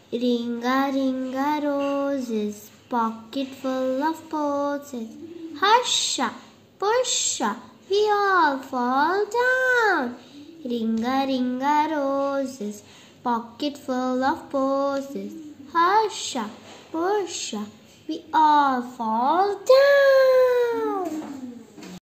Ringa, ringa, roses, pocket full of posies. Husha, pusha, we all fall down. Ringa, ringa, roses, pocket full of posies. Husha, pusha, we all fall down.